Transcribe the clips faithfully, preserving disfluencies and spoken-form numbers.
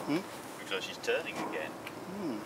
Hmm? Looks like she's turning again. Hmm.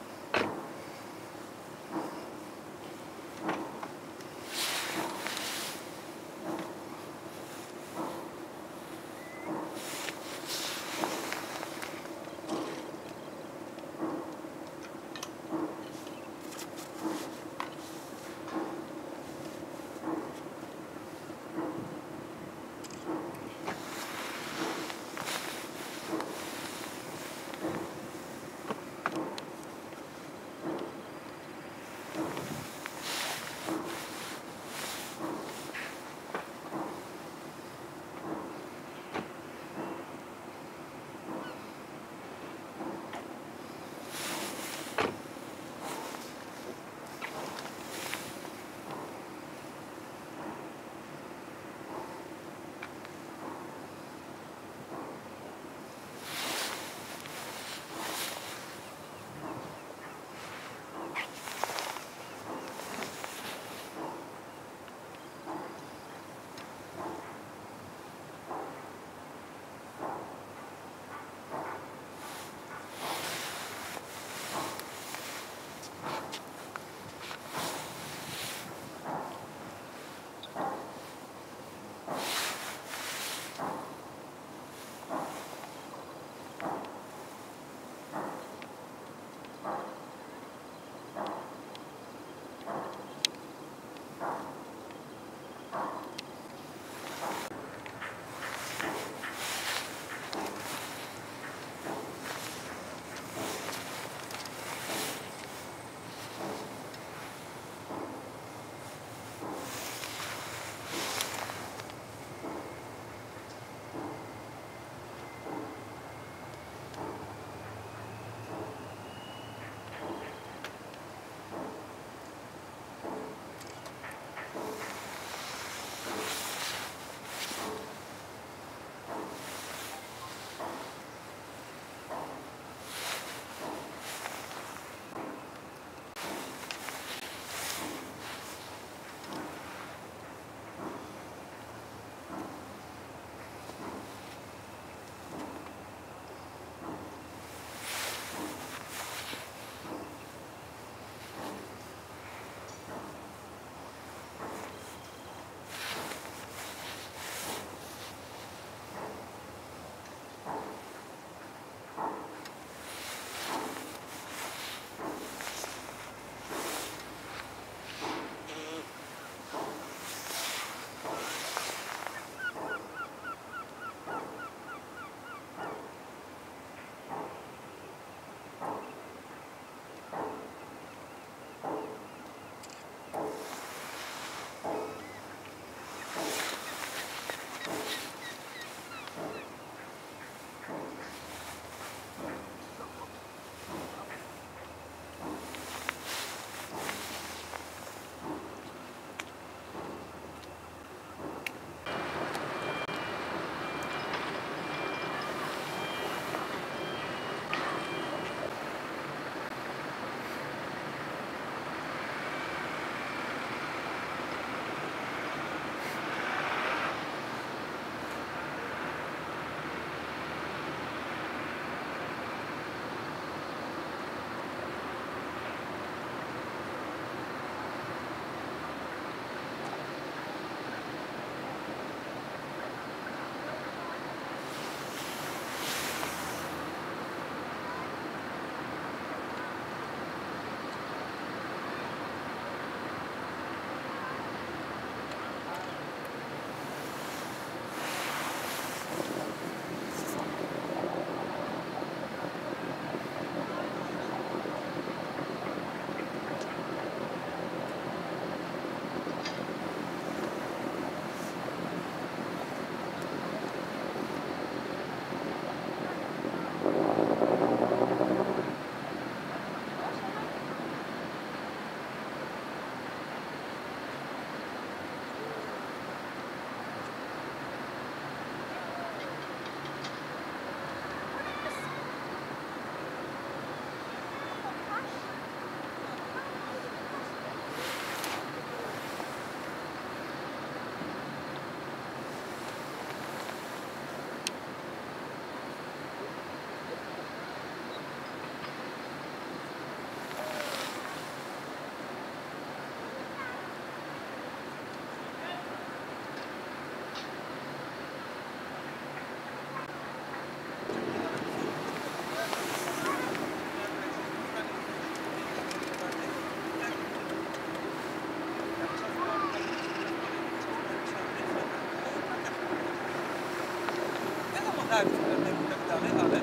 tak, i tak dalej, ale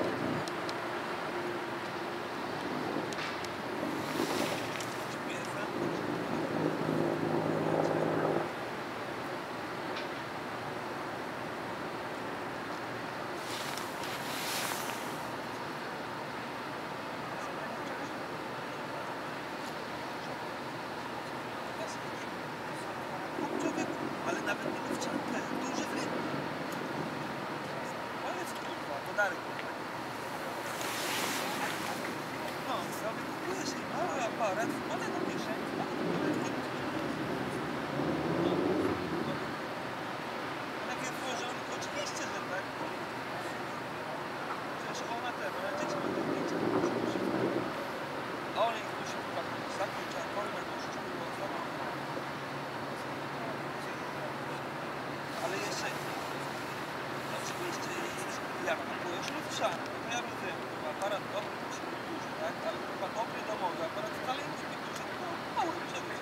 ale nawet nie wciągnę, duże wryby. Koniec kurwa, to dalej kurwa. No, sobie kupujesz i mały aparat, ale na kieszeni, ale na kieszeni. No, no. Takie włożone, oczywiście, że tak. Przecież ona ten, ona dzieci ma te zdjęcia. A on ich musi popatrzeć, zakończyć, a kolmę gościu było złamał. Ale jeszcze, oczywiście, jak kupujesz lustrzany, no to ja rozumiem, to aparat dobry musi być duży, tak? Ale chyba dobry domowy aparat wcale nie musi być duży, tylko mały przede.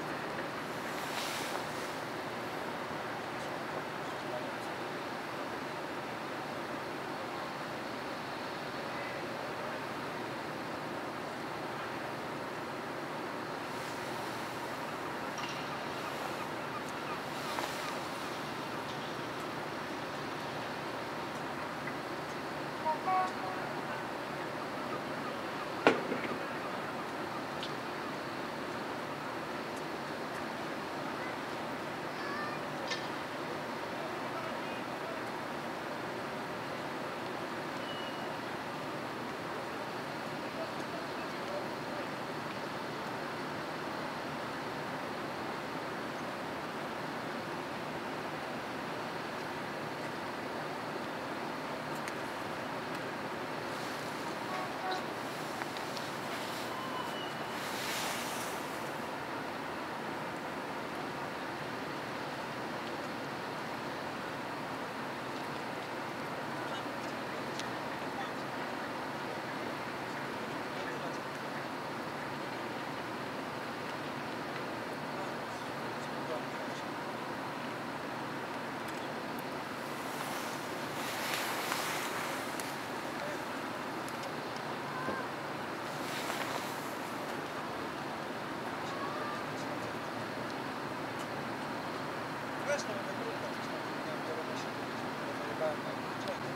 Zresztą będę grupę, coś tam nie wiem, wiadomo się zajebałem na Whitchallenger.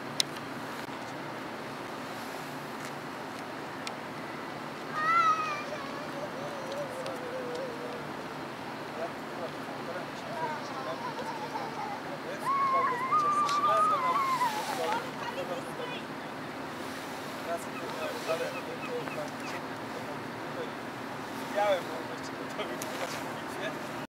Ja kurwa to półtora miesiąca już mam bezpieczny jest, trwał bezpieczeństwo. Trzymałem go na szkole, dawał do domu. Raz ale to było dwa miesiące, to miałem, bo jeszcze gotowy,